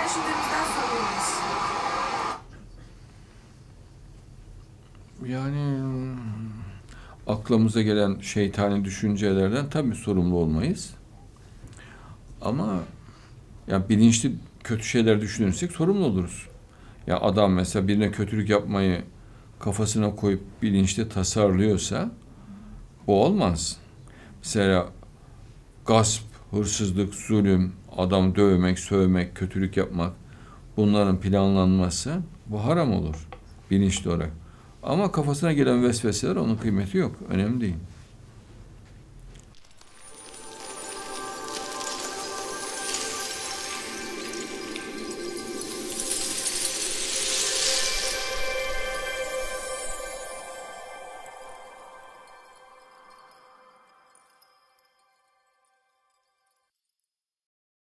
düşündüğümüzden sorumluyuz. Yani aklımıza gelen şeytani düşüncelerden tabii sorumlu olmayız. Ama ya bilinçli kötü şeyler düşünürsek sorumlu oluruz. Ya adam mesela birine kötülük yapmayı kafasına koyup bilinçli tasarlıyorsa o olmaz. Mesela gasp, hırsızlık, zulüm, adam dövmek, sövmek, kötülük yapmak, bunların planlanması bu haram olur bilinçli olarak. Ama kafasına gelen vesveseler onun kıymeti yok. Önemli değil.